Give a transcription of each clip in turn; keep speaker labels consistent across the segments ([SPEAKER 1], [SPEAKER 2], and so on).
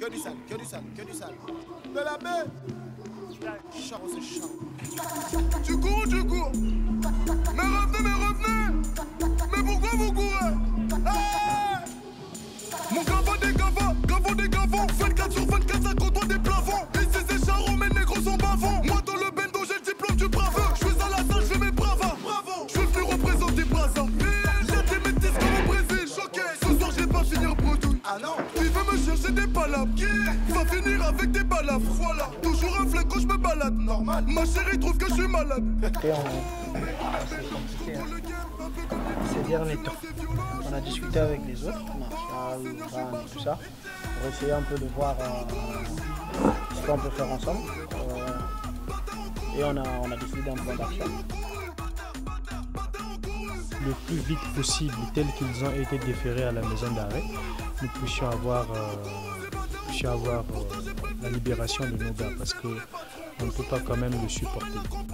[SPEAKER 1] que du sale, que du sale, que du sale. De la baie. Charo, c'est charo. Tu cours. Mais revenez. Mais pourquoi vous courez? Hey! Mon gavot des gavons. 24 sur 24, ça compte des plafonds. Ici c'est charo, mes négros sont bavons. Moi dans le bendo, j'ai le diplôme du bravo. Je suis à la salle, je fais mes bravas. Bravo. Je suis venu représenter Brazza. J'ai des métis comme au Brésil. Choqué. Ce soir, je vais pas finir bredouille. Ah non. Tu veux me chercher des palabres. Qui va finir avec des balafres. Voilà. Toujours un flingue quand je me balade. Normal. Ma chérie trouve que je suis malade.
[SPEAKER 2] C'est compliqué. Ces derniers temps, on a discuté avec les autres, Marshall, Van, tout ça, pour essayer un peu de voir ce qu'on peut faire ensemble. Et on a décidé d'un plan d'action.
[SPEAKER 3] Le plus vite possible, tels qu'ils ont été déférés à la maison d'arrêt, nous puissions avoir la libération de nos gars, parce qu'on ne peut pas quand même le supporter.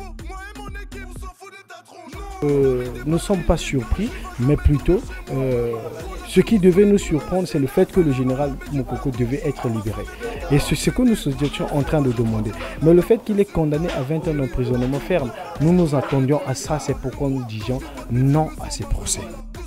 [SPEAKER 4] Nous ne sommes pas surpris, mais plutôt ce qui devait nous surprendre, c'est le fait que le général Mokoko devait être libéré. Et c'est ce que nous étions en train de demander. Mais le fait qu'il est condamné à 20 ans d'emprisonnement ferme, nous nous attendions à ça, c'est pourquoi nous disions non à ces procès.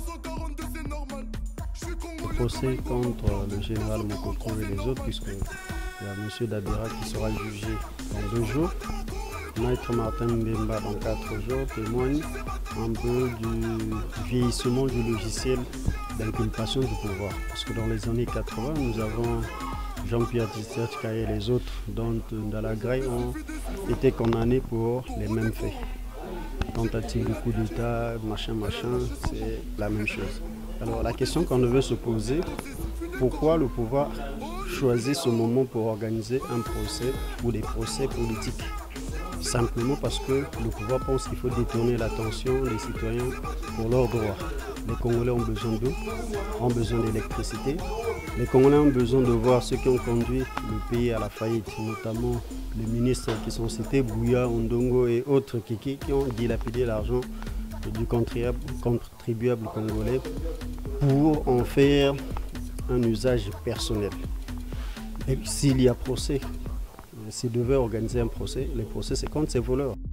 [SPEAKER 5] Le procès contre le général Mokoko et les autres, puisqu'il y a M. Dabira qui sera jugé dans 2 jours. Maître Martin Mbemba dans 4 jours témoigne un peu du vieillissement du logiciel d'inculpation du pouvoir. Parce que dans les années 80, nous avons Jean-Pierre Tshisekedi et les autres, dont Ndalagraye, ont été condamnés pour les mêmes faits. Tentative de coup d'État, machin, c'est la même chose. Alors la question qu'on devait se poser, pourquoi le pouvoir choisit ce moment pour organiser un procès ou des procès politiques? Simplement parce que le pouvoir pense qu'il faut détourner l'attention des citoyens pour leurs droits. Les Congolais ont besoin d'eau, ont besoin d'électricité. Les Congolais ont besoin de voir ceux qui ont conduit le pays à la faillite, notamment les ministres qui sont cités, Bouya, Ondongo et autres qui ont dilapidé l'argent du contribuable congolais pour en faire un usage personnel. Et s'il y a procès, s'il devait organiser un procès, les procès c'est contre ces voleurs.